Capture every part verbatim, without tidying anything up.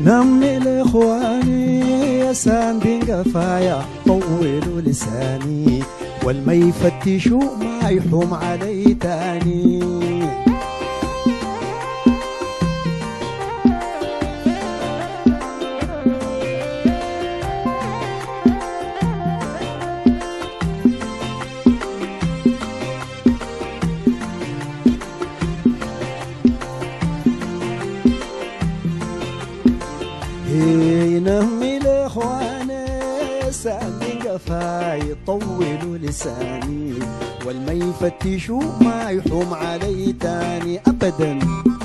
نمي لاخواني يا ساندين قفايا طولوا لساني والما يفتشوا ما يحوم علي تاني. نمي لاخواني ساندين قفاي طولوا لساني والما يفتشوا ما يحوم علي تاني ابدا.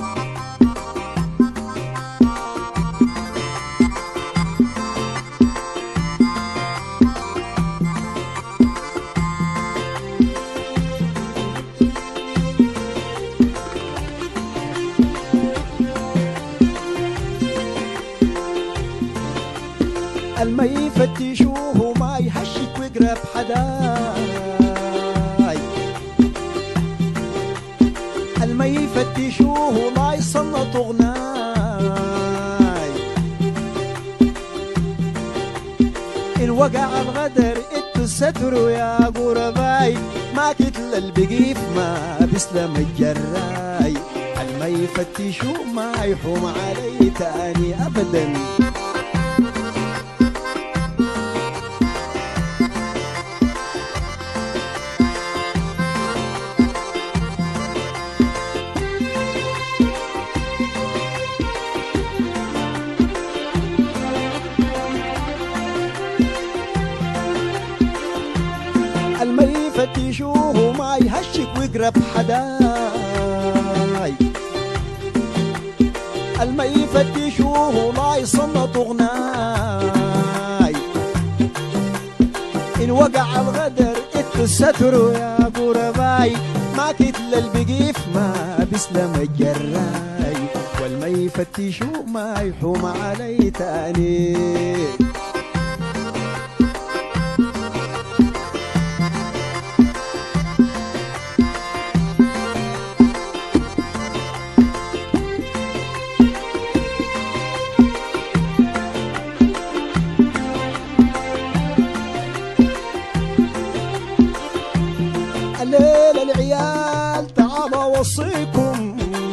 الما يفتشوه ما يهشك ويقرب حداي، الما يفتشوه ما يصنط غناي، إن وقع الغدر انتو ستروا يا قرباي، ما كتل البقيف ما بسلم الجراي، الما يفتشوه ما يحوم علي تاني ابدا. الما يفتشوه ما يهشك ويقرب حداي، الما يفتشوه لا يصنط غناي، إن وقع الغدر انتو ستروا يا قرباي، ما كتل البقيف ما بسلم الجراي، والما يفتشوه ما يحوم علي تاني. الليلة العيال تعالوا وصيكم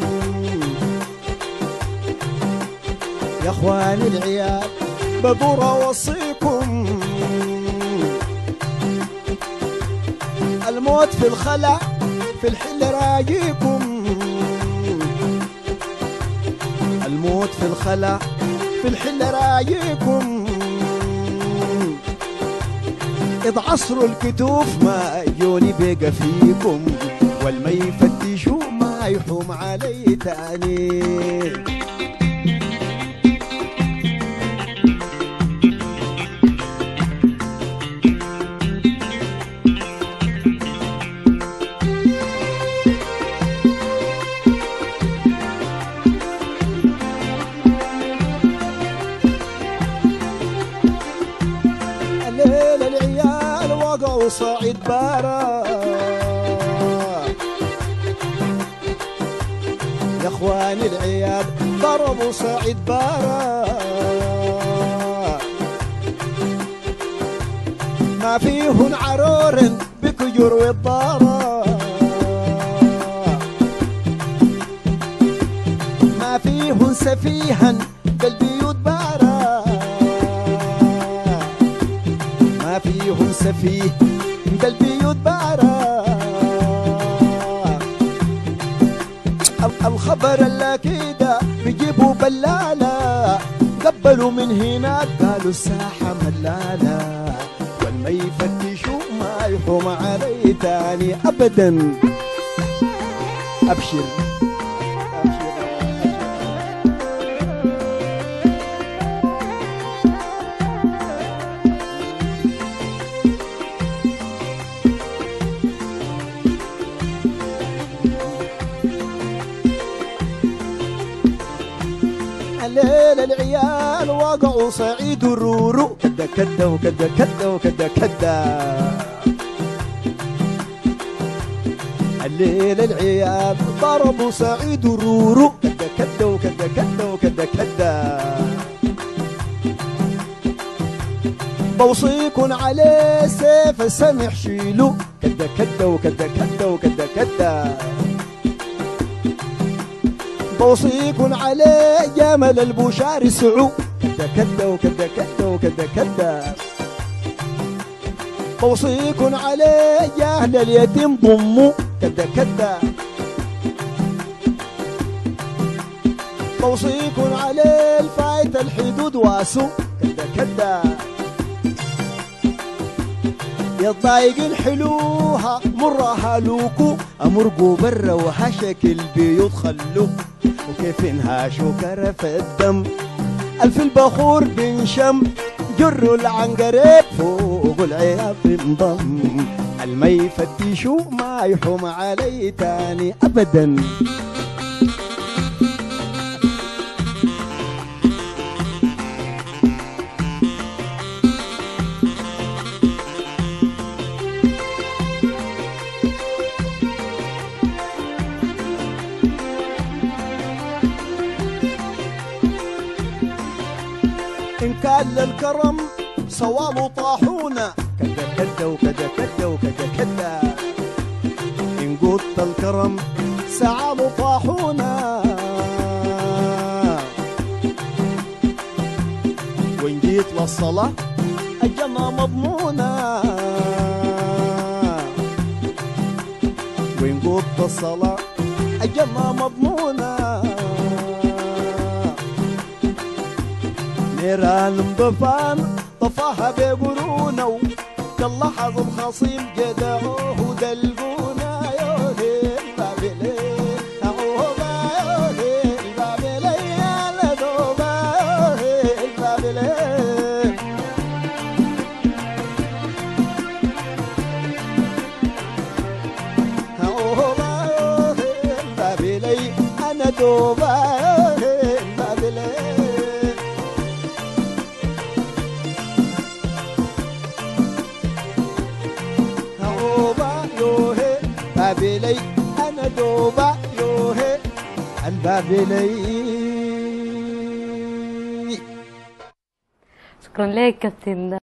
يا اخوان العيال بدور اوصيكم، الموت في الخلع في الحل راجيكم، الموت في الخلع في الحل راجيكم، إذ عصروا الكتوف ما يجوني بقى فيكم، والما يفتشوا ما يحوم علي تاني. الليلة العيال وقعوا صعيد بارا يا اخوان العيال ضربوا صعيد بارا، ما فيهن عرور بكجر والضارا، ما فيهن سفيها بالبيوت بارا، ما فيهم سفيه بالبيوت بارا، الخبر اللي كده بيجيبوا بلالة، قبلوا من هناك قالوا الساحة ملالة، والما يفتشوا ما يحوم علي تاني ابدا. ابشر الليلة العيال وقعوا صعيد الرورو، كدا كدا وكدا كدا وكدا كدا. الليلة العيال ضربوا صعيد الرورو، كدا كدا وكدا كدا وكدا كدا. بوصيكن عليه سيف السمح شيلو كدا كدا وكدا كدا وكدا كدا. بوصيكن عليه جمل البشار سعو كدا كدا وكدا كدا وكدا كدا. بوصيكن عليه جهل اليتيم ضمو كدا كدا. بوصيكن عليه الفايت الحدود واسو كدا كدا. يا الضايقين حلوها مرها لوكو امرقوا برا وهشك البيوت خلوه وكيف انهاشوا كرف الدم الف البخور بنشم جروا العنقريب فوق العياب انضم الما يفتشوا ما يحوم علي تاني ابدا. إن كان للكرم صواب طاحونا كدا كدا وكدا كدا وكدا كدا. إن قلت الكرم صعاب طاحونا وإن جيت للصلاة الجنة مضمونة. وإن قلت الصلاة الجنة مضمونة. نيران مضفان طفاها بقرونه كاللحظ الخصيم جدعوه دلقونا يولي البابلي أعوبا يولي البابلي يا لدوبا يولي البابلي. أعوبا يولي البابلي أنا دوبا يولي البابلي. بابلي أنا دوبا يوهي البابلي. شكرا لك كابتن.